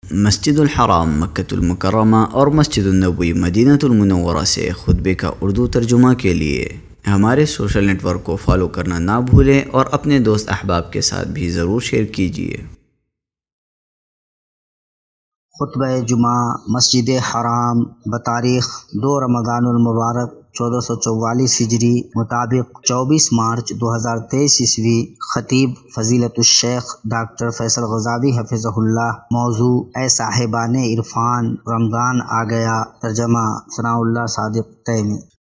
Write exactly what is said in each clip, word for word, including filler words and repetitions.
مسجد الحرام مکۃ المکرمہ اور مسجد النبوی مدینہ المنورہ سے خطبے کا اردو ترجمہ کے لیے ہمارے سوشل نیٹ ورک کو فالو کرنا نہ بھولیں اور اپنے دوست احباب کے ساتھ بھی ضرور شیئر کیجیے۔ خطبہ جمعہ مسجد حرام بتاریخ دو رمضان المبارک چودہ سو چوالیس ہجری مطابق چوبیس مارچ دو ہزار تیئیس عیسوی۔ خطیب فضیلت الشیخ ڈاکٹر فیصل غزاوی حفظہ اللہ۔ موضوع اے صاحبان عرفان رمضان آ گیا۔ ترجمہ ثناء اللہ صادق تیمی۔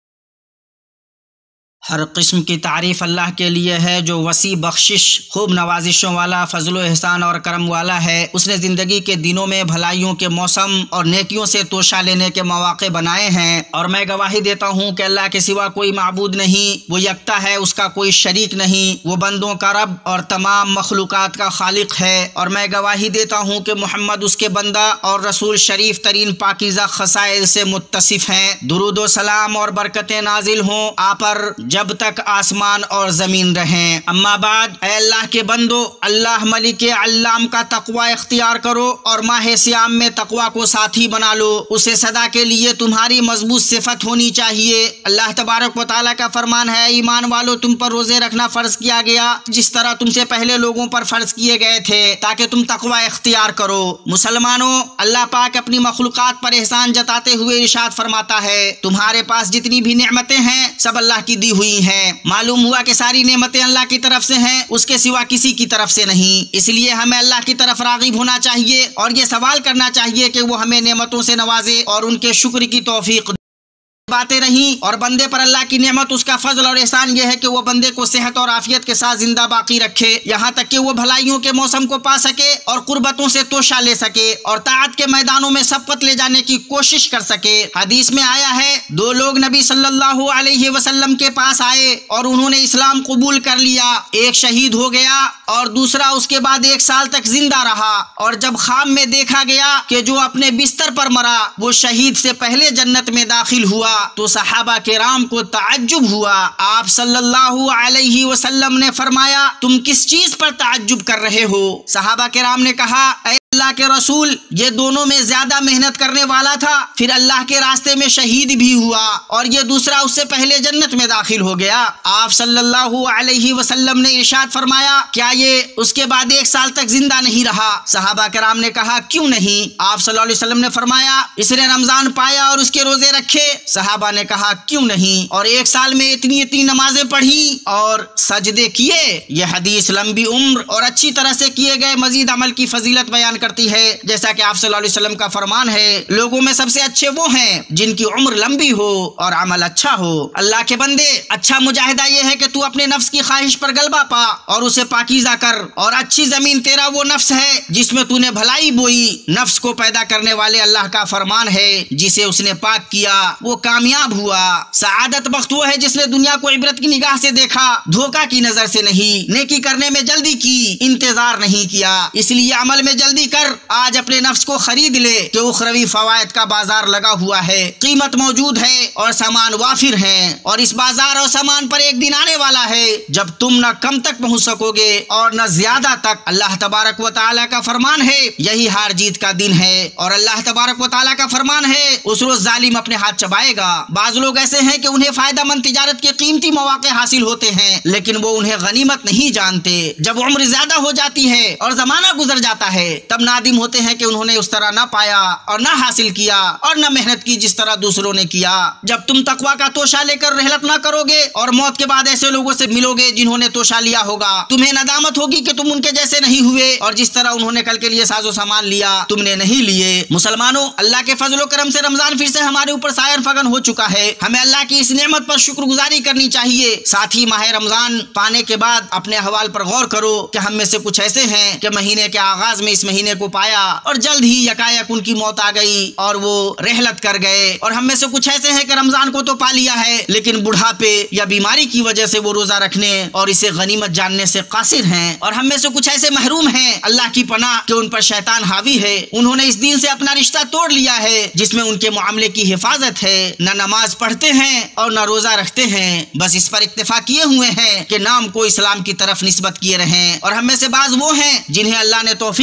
ہر قسم کی تعریف اللہ کے لیے ہے جو وسیع بخشش، خوب نوازشوں والا، فضل و احسان اور کرم والا ہے۔ اس نے زندگی کے دنوں میں بھلائیوں کے موسم اور نیکیوں سے توشہ لینے کے مواقع بنائے ہیں، اور میں گواہی دیتا ہوں کہ اللہ کے سوا کوئی معبود نہیں، وہ یکتا ہے، اس کا کوئی شریک نہیں، وہ بندوں کا رب اور تمام مخلوقات کا خالق ہے۔ اور میں گواہی دیتا ہوں کہ محمد اس کے بندہ اور رسول شریف ترین پاکیزہ خصائل سے متصف ہیں۔ درود و سلام اور برکتیں نازل ہوں آپ پر جب تک آسمان اور زمین رہیں۔ اما بعد، اے اللہ کے بندو، اللہ ملک علام کا تقوی اختیار کرو اور ماہ سیام میں تقوی کو ساتھی بنا لو۔ اسے صدا کے لیے تمہاری مضبوط صفت ہونی چاہیے۔ اللہ تبارک و تعالیٰ کا فرمان ہے، ایمان والو تم پر روزے رکھنا فرض کیا گیا جس طرح تم سے پہلے لوگوں پر فرض کیے گئے تھے تاکہ تم تقوی اختیار کرو۔ مسلمانوں، اللہ پاک اپنی مخلوقات پر احسان جتاتے ہوئے ارشاد فرماتا ہے، تمہارے پاس جتنی بھی نعمتیں ہیں سب اللہ کی دی ہوئی ہیں۔ معلوم ہوا کہ ساری نعمتیں اللہ کی طرف سے ہیں، اس کے سوا کسی کی طرف سے نہیں۔ اس لیے ہمیں اللہ کی طرف راغب ہونا چاہیے اور یہ سوال کرنا چاہیے کہ وہ ہمیں نعمتوں سے نوازے اور ان کے شکر کی توفیق دے۔ باتیں رہیں اور بندے پر اللہ کی نعمت، اس کا فضل اور احسان یہ ہے کہ وہ بندے کو صحت اور عافیت کے ساتھ زندہ باقی رکھے، یہاں تک کہ وہ بھلائیوں کے موسم کو پا سکے اور قربتوں سے توشہ لے سکے اور طاعت کے میدانوں میں سبقت لے جانے کی کوشش کر سکے۔ حدیث میں آیا ہے، دو لوگ نبی صلی اللہ علیہ وسلم کے پاس آئے اور انہوں نے اسلام قبول کر لیا، ایک شہید ہو گیا اور دوسرا اس کے بعد ایک سال تک زندہ رہا، اور جب خواب میں دیکھا گیا کہ جو اپنے بستر پر مرا وہ شہید سے پہلے جنت میں داخل ہوا تو صحابہ کرام کو تعجب ہوا۔ آپ صلی اللہ علیہ وسلم نے فرمایا، تم کس چیز پر تعجب کر رہے ہو؟ صحابہ کرام نے کہا، اے اللہ کے رسول، یہ دونوں میں زیادہ محنت کرنے والا تھا، پھر اللہ کے راستے میں شہید بھی ہوا، اور یہ دوسرا اس سے پہلے جنت میں داخل ہو گیا۔ آپ صلی اللہ علیہ وسلم نے ارشاد فرمایا، کیا یہ اس کے بعد ایک سال تک زندہ نہیں رہا؟ صحابہ کرام نے کہا، کیوں نہیں؟ آپ صلی اللہ علیہ وسلم نے فرمایا، اس نے رمضان پایا اور اس کے روزے رکھے۔ صحابہ نے کہا، کیوں نہیں؟ اور ایک سال میں اتنی اتنی نمازیں پڑھی اور سجدے کیے۔ یہ حدیث لمبی عمر اور اچھی طرح سے کیے گئے مزید عمل کی فضیلت بیان کرتی ہے، جیسا کہ آپ صلی اللہ علیہ وسلم کا فرمان ہے، لوگوں میں سب سے اچھے وہ ہیں جن کی عمر لمبی ہو اور عمل اچھا ہو۔ اللہ کے بندے، اچھا مجاہدہ یہ ہے کہ تو اپنے نفس کی خواہش پر غلبہ پا اور اسے پاکیزہ کر، اور اچھی زمین تیرا وہ نفس ہے جس میں تو نے بھلائی بوئی۔ نفس کو پیدا کرنے والے اللہ کا فرمان ہے، جسے اس نے پاک کیا وہ کامیاب ہوا۔ سعادت بخت وہ ہے جس نے دنیا کو عبرت کی نگاہ سے دیکھا، دھوکہ کی نظر سے نہیں، نیکی کرنے میں جلدی کی، انتظار نہیں کیا۔ اس لیے عمل میں جلدی کر، آج اپنے نفس کو خرید لے کہ اخروی فوائد کا بازار لگا ہوا ہے، قیمت موجود ہے اور سامان وافر ہیں، اور اس بازار اور سامان پر ایک دن آنے والا ہے جب تم نہ کم تک پہنچ سکو گے اور نہ زیادہ تک۔ اللہ تبارک و تعالیٰ کا فرمان ہے، یہی ہار جیت کا دن ہے، اور اللہ تبارک و تعالیٰ کا فرمان ہے، اس روز ظالم اپنے ہاتھ چبائے گا۔ بعض لوگ ایسے ہیں کہ انہیں فائدہ مند تجارت کے قیمتی مواقع حاصل ہوتے ہیں، لیکن وہ انہیں غنیمت نہیں جانتے۔ جب عمر زیادہ ہو جاتی ہے اور زمانہ گزر جاتا ہے تب نادم ہوتے ہیں کہ انہوں نے اس طرح نہ پایا اور نہ حاصل کیا اور نہ محنت کی جس طرح دوسروں نے کیا۔ جب تم تقوی کا توشہ لے کر رحلت نہ کرو گے اور موت کے بعد ایسے لوگوں سے ملو گے جنہوں نے توشہ لیا ہوگا، تمہیں ندامت ہوگی کہ تم ان کے جیسے نہیں ہوئے، اور جس طرح انہوں نے کل کے لیے ساز و سامان لیا تم نے نہیں لیے۔ مسلمانوں، اللہ کے فضل و کرم سے رمضان پھر سے ہمارے اوپر سایہ فگن ہو چکا ہے۔ ہمیں اللہ کی اس نعمت پر شکر گزاری کرنی چاہیے۔ ساتھ ہی ماہ رمضان پانے کے بعد اپنے احوال پر غور کرو کہ ہم میں سے کچھ ایسے ہیں کہ مہینے کے آغاز میں اس مہینے کو پایا اور جلد ہی یکایک ان کی موت آ گئی اور وہ رحلت کر گئے، اور ہم میں سے کچھ ایسے ہیں کہ رمضان کو تو پا لیا ہے لیکن بڑھاپے یا بیماری کی وجہ سے وہ روزہ رکھنے اور اسے غنیمت جاننے سے قاصر ہیں، اور ہم میں سے کچھ ایسے محروم ہیں اللہ کی پناہ کہ ان پر شیطان حاوی ہے، انہوں نے اس دین سے اپنا رشتہ توڑ لیا ہے جس میں ان کے معاملے کی حفاظت ہے، نہ نماز پڑھتے ہیں اور نہ روزہ رکھتے ہیں، بس اس پر اکتفا کیے ہوئے ہیں کہ نام کو اسلام کی طرف نسبت کیے رہیں۔ اور ہم میں سے بعض وہ ہیں جنہیں اللہ نے توفیق دی ہے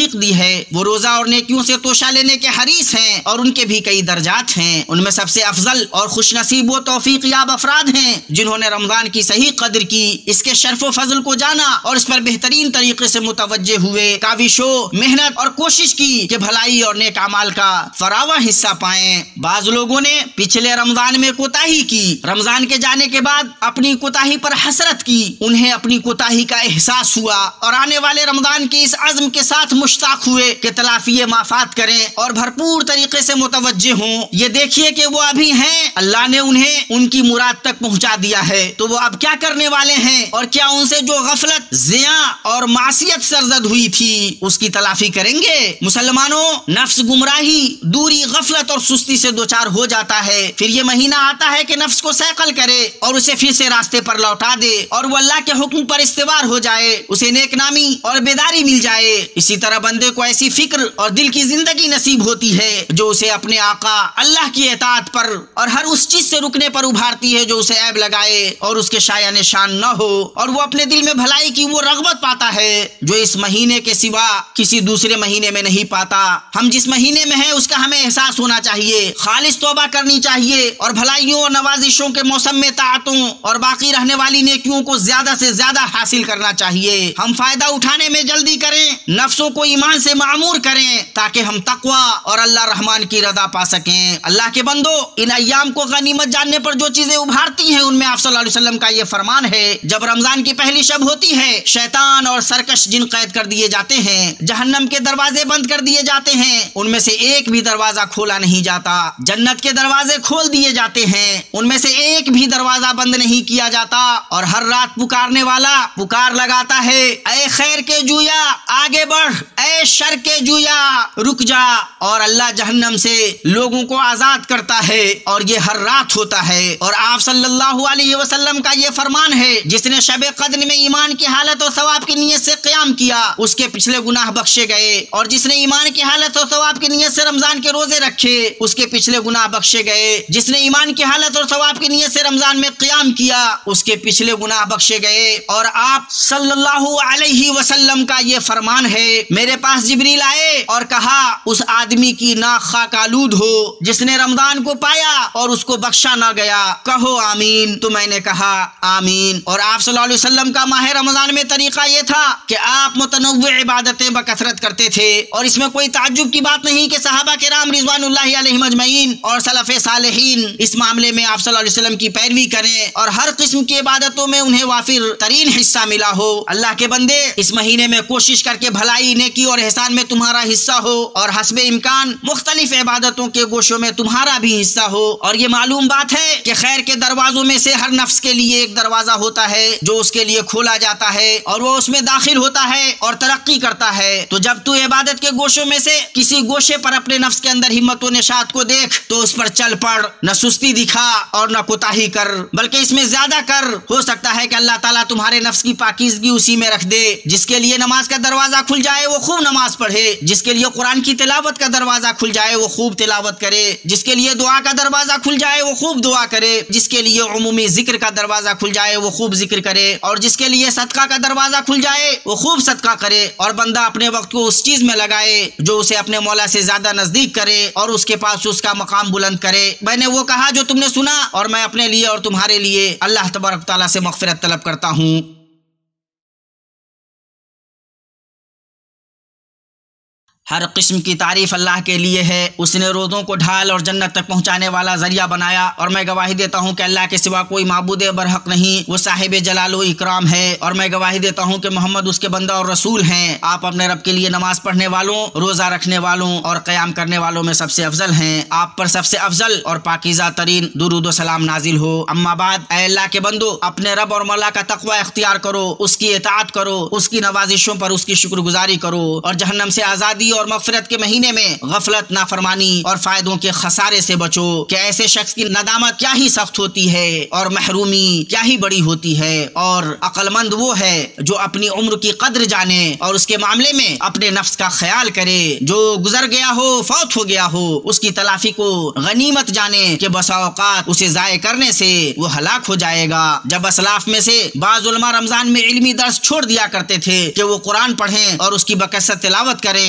ہے وہ روزہ اور نیکیوں سے توشہ لینے کے حریص ہیں اور ان کے بھی کئی درجات ہیں۔ ان میں سب سے افضل اور خوش نصیب وہ توفیق یاب افراد ہیں جنہوں نے رمضان کی صحیح قدر کی، اس کے شرف و فضل کو جانا اور اس پر بہترین طریقے سے متوجہ ہوئے، کاوش و محنت اور کوشش کی کہ بھلائی اور نیک اعمال کا فراواں حصہ پائیں۔ بعض لوگوں نے پچھلے رمضان میں کوتاہی کی، رمضان کے جانے کے بعد اپنی کوتاہی پر حسرت کی، انہیں اپنی کوتاہی کا احساس ہوا اور آنے والے رمضان کے اس عزم کے ساتھ مشتاق ہوئے کہ تلافی مافات کریں اور بھرپور طریقے سے متوجہ ہوں۔ یہ دیکھیے کہ وہ ابھی ہیں، اللہ نے انہیں ان کی مراد تک پہنچا دیا ہے، تو وہ اب کیا کرنے والے ہیں اور کیا ان سے جو غفلت، زیاں اور معصیت سرزد ہوئی تھی اس کی تلافی کریں گے؟ مسلمانوں، نفس گمراہی، دوری، غفلت اور سستی سے دوچار ہو جاتا ہے، پھر یہ مہینہ آتا ہے کہ نفس کو سیقل کرے اور اسے پھر سے راستے پر لوٹا دے اور وہ اللہ کے حکم پر استوار ہو جائے، اسے نیک نامی اور بیداری مل جائے۔ اسی طرح بندے کو ایسی فکر اور دل کی زندگی نصیب ہوتی ہے جو اسے اپنے آقا اللہ کی اطاعت پر اور ہر اس چیز سے رکنے پر ابھارتی ہے جو اسے عیب لگائے اور اس کے شایع نشان نہ ہو، اور وہ اپنے دل میں بھلائی کی وہ رغبت پاتا ہے جو اس مہینے کے سوا کسی دوسرے مہینے میں نہیں پاتا۔ ہم جس مہینے میں ہیں اس کا ہمیں احساس ہونا چاہیے، خالص توبہ کرنی چاہیے اور بھلائیوں اور نوازشوں کے موسم میں طاعتوں اور باقی رہنے والی نیکیوں کو زیادہ سے زیادہ حاصل کرنا چاہیے۔ ہم فائدہ اٹھانے میں جلدی کریں، نفسوں کو ایمان سے معمور کریں تاکہ ہم تقوی اور اللہ رحمان کی رضا پا سکیں۔ اللہ کے بندو، ان ایام کو غنیمت جاننے پر جو چیزیں ابھارتی ہیں ان میں آپ صلی اللہ علیہ وسلم کا یہ فرمان ہے، جب رمضان کی پہلی شب ہوتی ہے شیطان اور سرکش جن قید کر دیے جاتے ہیں، جہنم کے دروازے بند کر دیے جاتے ہیں، ان میں سے ایک بھی دروازہ کھولا نہیں جاتا، جنت کے دروازے کھول دیے جاتے ہیں، ان میں سے ایک بھی دروازہ بند نہیں کیا جاتا، اور ہر رات پکارنے والا پکار لگاتا ہے، اے خیر کے جویا آگے بڑھ، اے شر کے جویا رک جا، اور اللہ جہنم سے لوگوں کو آزاد کرتا ہے، اور یہ ہر رات ہوتا ہے۔ اور آپ صلی اللہ علیہ وسلم کا یہ فرمان ہے، جس نے شب قدر میں ایمان کی حالت اور ثواب کی نیت سے قیام کیا اس کے پچھلے گناہ بخشے گئے، اور جس نے ایمان کی حالت اور ثواب کی نیت سے رمضان کے روزے رکھے اس کے پچھلے گناہ بخشے گئے، جس نے ایمان کی حالت اور ثواب کی نیت سے رمضان میں قیام کیا اس کے پچھلے گناہ بخشے گئے۔ اور آپ صلی اللہ علیہ وسلم کا یہ فرمان ہے، میرے پاس جبریل آئے اور کہا اس آدمی کی ناک خاک آلود ہو جس نے رمضان کو پایا اور اس کو بخشا نہ گیا، کہو آمین۔ تو میں نے کہا آمین۔ اور آپ صلی اللہ علیہ وسلم کا ماہ رمضان میں طریقہ یہ تھا کہ آپ متنوع عبادتیں بکثرت کرتے تھے، اور اس میں کوئی تعجب کی بات نہیں کہ صحابہ کرام رضوان اللہ علیہم اجمعین اور سلف صالحین اس معاملے میں آپ صلی اللہ علیہ وسلم کی پیروی کریں اور ہر قسم کی عبادتوں میں انہیں وافر ترین حصہ ملا ہو۔ اللہ کے بندے، اس مہینے میں کوشش کر کے بھلائی، نیکی اور احسان میں تمہارا حصہ ہو، اور حسب امکان مختلف عبادتوں کے گوشوں میں تمہارا بھی حصہ ہو۔ اور یہ معلوم بات ہے کہ خیر کے دروازوں میں سے ہر نفس کے لیے ایک دروازہ ہوتا ہے جو اس کے لیے کھولا جاتا ہے اور وہ اس میں داخل ہوتا ہے اور ترقی کرتا ہے۔ تو جب تو عبادت کے گوشوں میں سے کسی گوشے پر اپنے نفس کے اندر ہمت و نشاط کو دیکھ تو اس پر چل پڑ، نہ سستی دکھا اور نہ کوتاہی کر، بلکہ اس میں زیادہ کر۔ ہو سکتا ہے کہ اللہ تعالیٰ تمہارے نفس کی پاکیزگی اسی میں رکھ دے۔ جس کے لیے نماز کا دروازہ کھل جائے وہ خوب نماز پڑھے، جس کے لیے قرآن کی تلاوت کا دروازہ کھل جائے وہ خوب تلاوت کرے، جس کے لیے دعا کا دروازہ کھل جائے وہ خوب دعا کرے، جس کے لیے عمومی ذکر کا دروازہ کھل جائے وہ خوب ذکر کرے، اور جس کے لیے صدقہ کا دروازہ کھل جائے وہ خوب صدقہ کرے، اور بندہ اپنے وقت کو اس چیز میں لگائے جو اسے اپنے مولا سے زیادہ نزدیک کرے اور اس کے پاس اس کا مقام بلند کرے۔ میں نے وہ کہا جو تم نے سنا، اور میں اپنے لیے اور تمہارے لیے اللہ تبارک تعالیٰ سے مغفرت طلب کرتا ہوں۔ ہر قسم کی تعریف اللہ کے لیے ہے، اس نے روزوں کو ڈھال اور جنت تک پہنچانے والا ذریعہ بنایا، اور میں گواہی دیتا ہوں کہ اللہ کے سوا کوئی معبود برحق نہیں، وہ صاحب جلال و اکرام ہے، اور میں گواہی دیتا ہوں کہ محمد اس کے بندہ اور رسول ہیں۔ آپ اپنے رب کے لیے نماز پڑھنے والوں، روزہ رکھنے والوں اور قیام کرنے والوں میں سب سے افضل ہیں۔ آپ پر سب سے افضل اور پاکیزہ ترین درود و سلام نازل ہو۔ اما بعد، اے اللہ کے بندو، اپنے رب اور مولا کا تقوی اختیار کرو، اس کی اطاعت کرو، اس کی نوازشوں پر اس کی شکر گزاری کرو، اور جہنم سے آزادی اور مغفرت کے مہینے میں غفلت، نافرمانی اور فائدوں کے خسارے سے بچو کہ ایسے شخص کی ندامت کیا ہی سخت ہوتی ہے اور محرومی کیا ہی بڑی ہوتی ہے، اور عقل مند وہ ہے جو اپنی عمر کی قدر جانے اور اس کے معاملے میں اپنے نفس کا خیال کرے، جو گزر گیا ہو، فوت ہو گیا ہو، اس کی تلافی کو غنیمت جانے کہ بسا اوقات اسے ضائع کرنے سے وہ ہلاک ہو جائے گا۔ جب اسلاف میں سے بعض علماء رمضان میں علمی درس چھوڑ دیا کرتے تھے کہ وہ قرآن پڑھیں اور اس کی بکثرت تلاوت کریں، تو کیا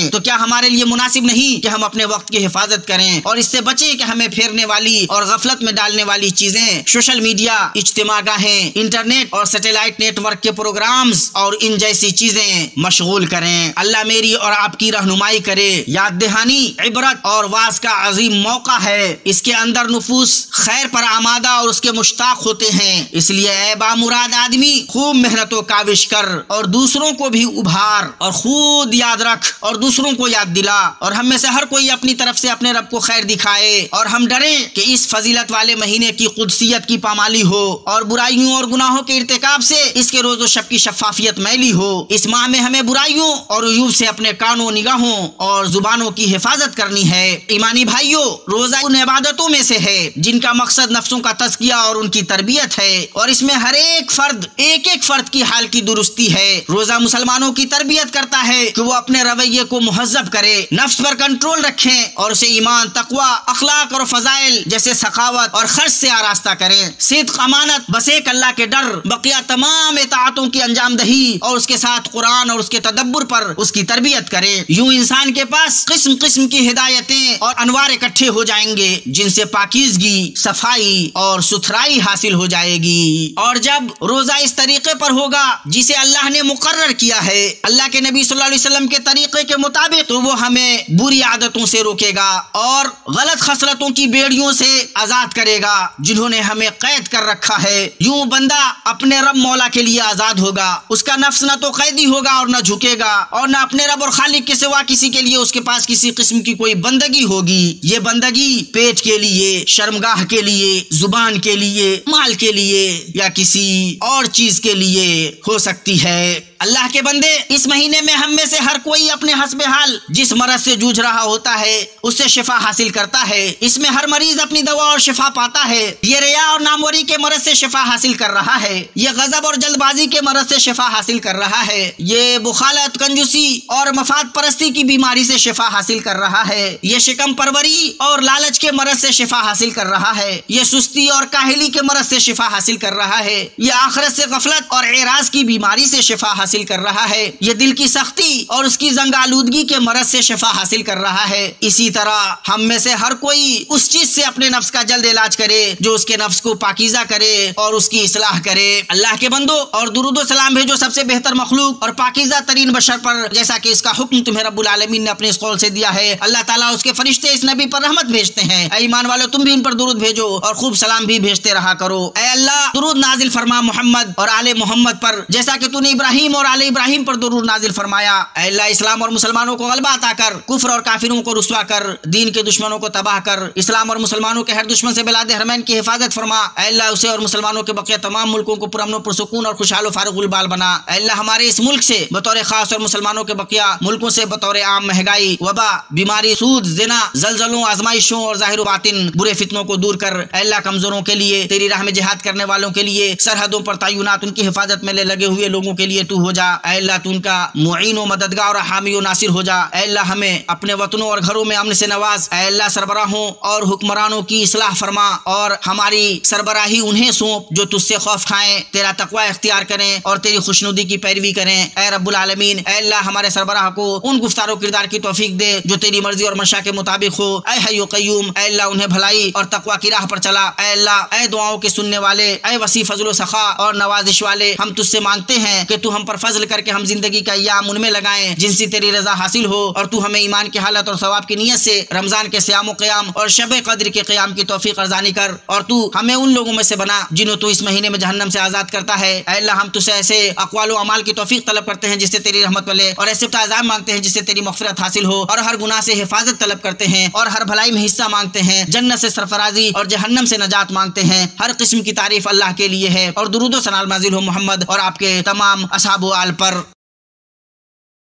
ہمارے لیے مناسب نہیں کہ ہم اپنے وقت کی حفاظت کریں اور اس سے بچیں کہ ہمیں پھیرنے والی اور غفلت میں ڈالنے والی چیزیں سوشل میڈیا، اجتماع گاہیں، انٹرنیٹ اور سیٹلائٹ نیٹ ورک کے پروگرامز اور ان جیسی چیزیں مشغول کریں۔ اللہ میری اور آپ کی رہنمائی کرے۔ یاد دہانی، عبرت اور واعظ کا عظیم موقع ہے۔ اس کے اندر نفوس خیر پر آمادہ اور اس کے مشتاق ہوتے ہیں، اس لیے اے بامراد آدمی خوب محنت و کاوش کر اور دوسروں کو بھی ابھار اور خود یاد رکھ اور دوسروں کو یاد دلا، اور ہم میں سے ہر کوئی اپنی طرف سے اپنے رب کو خیر دکھائے، اور ہم ڈریں کہ اس فضیلت والے مہینے کی قدسیت کی پامالی ہو اور برائیوں اور گناہوں کے ارتکاب سے اس کے روز و شب کی شفافیت میلی ہو۔ اس ماہ میں ہمیں برائیوں اور عیوب سے اپنے کانوں، نگاہوں اور زبانوں کی حفاظت کرنی ہے۔ ایمانی بھائیوں، روزہ ان عبادتوں میں سے ہے جن کا مقصد نفسوں کا تزکیہ اور ان کی تربیت ہے، اور اس میں ہر ایک فرد ایک ایک فرد کی حال کی درستی ہے۔ روزہ مسلمانوں کی تربیت کرتا ہے کہ وہ اپنے رویے کو مہذب کرے، نفس پر کنٹرول رکھیں اور اسے ایمان، تقوی، اخلاق اور فضائل جیسے سخاوت اور خرچ سے آراستہ کریں۔ صدق، امانت، بس ایک اللہ کے ڈر، بقیہ تمام اطاعتوں کی انجام دہی اور اس کے ساتھ قرآن اور اس کے تدبر پر اس کی تربیت کریں۔ یوں انسان کے پاس قسم قسم کی ہدایتیں اور انوار اکٹھے ہو جائیں گے جن سے پاکیزگی، صفائی اور ستھرائی حاصل ہو جائے گی۔ اور جب روزہ اس طریقے پر ہوگا جسے اللہ نے مقرر کیا ہے، اللہ کے نبی صلی اللہ علیہ وسلم کے طریقے کے مطابق، تو وہ ہمیں بری عادتوں سے روکے گا اور غلط خصلتوں کی بیڑیوں سے آزاد کرے گا جنہوں نے ہمیں قید کر رکھا ہے۔ یوں بندہ اپنے رب مولا کے لیے آزاد ہوگا، اس کا نفس نہ تو قیدی ہوگا اور نہ جھکے گا، اور نہ اپنے رب اور خالق کے سوا کسی کے لیے اس کے پاس کسی قسم کی کوئی بندگی ہوگی۔ یہ بندگی پیٹ کے لیے، شرمگاہ کے لیے، زبان کے لیے، مال کے لیے یا کسی اور چیز کے لیے ہو سکتی ہے۔ اللہ کے بندے، اس مہینے میں ہم میں سے ہر کوئی اپنے حسب حال جس مرض سے جوجھ رہا ہوتا ہے اس سے شفا حاصل کرتا ہے۔ اس میں ہر مریض اپنی دوا اور شفا پاتا ہے۔ یہ ریا اور ناموری کے مرض سے شفا حاصل کر رہا ہے، یہ غضب اور جلد بازی کے مرض سے شفا حاصل کر رہا ہے، یہ بخالت، کنجوسی اور مفاد پرستی کی بیماری سے شفا حاصل کر رہا ہے، یہ شکم پروری اور لالچ کے مرض سے شفا حاصل کر رہا ہے، یہ سستی اور کاہلی کے مرض سے شفا حاصل کر رہا ہے، یہ آخرت سے غفلت اور اعراض کی بیماری سے شفا حاصل کر رہا ہے، یہ دل کی سختی اور اس کی زنگ آلودگی کے مرض سے شفا حاصل کر رہا ہے۔ اسی طرح ہم میں سے ہر کوئی اس چیز سے اپنے نفس کا جلد علاج کرے جو اس کے نفس کو پاکیزہ کرے اور اس کی اصلاح کرے۔ اللہ کے بندو، اور درود و سلام بھیجو سب سے بہتر مخلوق اور پاکیزہ ترین بشر پر، جیسا کہ اس کا حکم تمہیں رب العالمین نے اپنے اس قول سے دیا ہے۔ اللہ تعالیٰ اس کے فرشتے اس نبی پر رحمت بھیجتے ہیں۔ اے ایمان والو، تم بھی ان پر درود بھیجو اور خوب سلام بھی بھیجتے رہا کرو۔ اے اللہ، درود نازل فرما محمد اور آل محمد پر، جیسا کہ تو نے ابراہیم اور آل ابراہیم پر درود نازل فرمایا۔ اے اللہ، اسلام اور مسلمانوں کو غلبہ عطا کر، کفر اور کافروں کو رسوا کر، دین کے دشمنوں کو تباہ کر، اسلام اور مسلمانوں کے ہر دشمن سے بلاد حرمین کی حفاظت فرما۔ اے اللہ، اسے اور مسلمانوں کے بقیہ تمام ملکوں کو پرامن و پرسکون اور خوشحال و فارغ البال بنا۔ اے اللہ، ہمارے اس ملک سے بطور خاص اور مسلمانوں کے بقیہ ملکوں سے بطور عام مہنگائی، وبا، بیماری، سود، زنا، زلزلوں، آزمائشوں اور ظاہر و باطن برے فتنوں کو دور کر۔ اے اللہ، کمزوروں کے لیے، تیری راہ میں جہاد کرنے والوں کے لیے، سرحدوں پر تعینات ان کی حفاظت میں لگے ہوئے لوگوں کے لیے تو ہو جا۔ اے اللہ، تو ان کا معین و مددگار اور حامی و ناصر ہو جا۔ اے اللہ، ہمیں اپنے وطنوں اور گھروں میں امن سے نواز۔ اے اللہ، سربراہوں اور حکمرانوں کی اصلاح فرما اور ہماری سربراہی انہیں سونپ جو تجھ سے خوف کھائیں، تیرا تقوی اختیار کریں اور تیری خوشنودی کی پیروی کریں۔ اے رب العالمین، اے اللہ، ہمارے سربراہ کو ان گفتار و کردار کی توفیق دے جو تیری مرضی اور منشا کے مطابق ہو۔ اے حی و قیوم، اے اللہ، انہیں بھلائی اور تقوی کی راہ پر چلا۔ اے اللہ، اے دعاؤں کے سننے والے، اے وسیع فضل و سخا اور نوازش والے، ہم تجھ سے مانگتے ہیں کہ تو ہم پر فضل کر کے ہم زندگی کا ایام ان میں لگائیں جن سے تیری رضا حاصل ہو، اور تو ہمیں ایمان کی حالت اور ثواب کی نیت سے رمضان کے صیام و قیام اور شب قدر کے قیام کی توفیق ارزانی کر، اور تو ہمیں ان لوگوں میں سے بنا جنہوں تو اس مہینے میں جہنم سے آزاد کرتا ہے۔ اے اللہ، ہم تجھ سے ایسے اقوال و اعمال کی توفیق طلب کرتے ہیں جس سے تیری رحمت ملے، اور ایسے عذاب مانگتے ہیں جس سے تیری مغفرت حاصل ہو، اور ہر گناہ سے حفاظت طلب کرتے ہیں، اور ہر بھلائی میں حصہ مانگتے ہیں، جنت سے سرفرازی اور جہنم سے نجات مانگتے ہیں۔ ہر قسم کی تعریف اللہ کے لیے ہے، اور درود و ثنا نازل ہو محمد اور آپ کے تمام اصحاب و آل پر۔